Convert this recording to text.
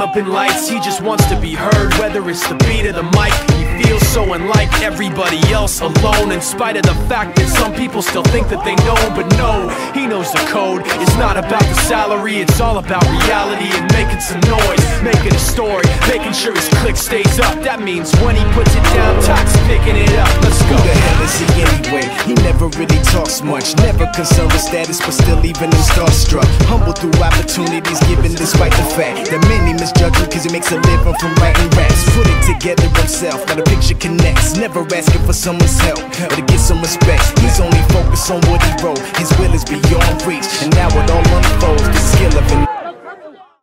jumping lights. He just wants to be heard, whether it's the beat of the mic. He feels so unlike everybody else, alone, in spite of the fact that some people still think that they know. But no, he knows the code. It's not about the salary, it's all about reality and making some noise, making a story, making sure his click stays up. That means when he puts it down, Tox picking it up. Let's go. Who the hell is he anyway? He never really talks much, never concerned with status, but still leaving him starstruck. Humble through opportunities given despite the fact that many misjudge him cause he makes a living from writing raps. Put it together himself, now the picture connects. Never asking for someone's help or to get some respect. He's only focused on what he wrote. His will is beyond reach, and now it all unfolds.